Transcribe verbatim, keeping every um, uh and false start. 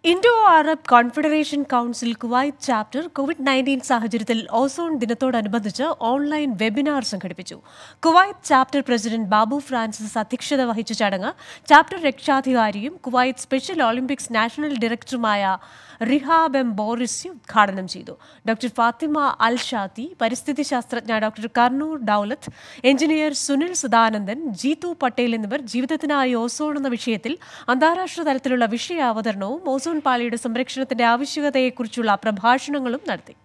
Indo-Arab confederation council Kuwait chapter covid nineteen സാഹചര്യത്തിൽ ozone ദിനത്തോടനുബന്ധിച്ച് online webinar സംഘടിപ്പിച്ചു. Kuwait chapter president Babu Francis അധ്യക്ഷത വഹിച്ച ചടങ്ങ് ചാപ്റ്റർ രക്ഷാധികാരിയും കുവൈറ്റ് സ്പെഷ്യൽ ഒളിമ്പിക്സ് നാഷണൽ ഡയറക്ടറുമായ റിഹാബ് എം ബോറിസി ഉദ്ഘാടനം ചെയ്തു. ഡോക്ടർ ഫാത്തിമ അൽ ഷാത്തി, പരിസ്ഥിതി ശാസ്ത്രജ്ഞ ഡോക്ടർ കർണൂർ ഡൌലത്ത്, എഞ്ചിനീയർ സുനിൽ സദാനന്ദൻ, ജീതു പട്ടേൽ എന്നിവർ ജീവിതത്തിനായി ഓസോൺ എന്ന വിഷയത്തിൽ അന്താരാഷ്ട്ര തലത്തിലുള്ള വിഷയാവതരണവും ഓസോൺ പാളിയുടെ സംരക്ഷണത്തിന്റെ ആവശ്യകതയെക്കുറിച്ചുള്ള പ്രഭാഷണങ്ങളും നടത്തി.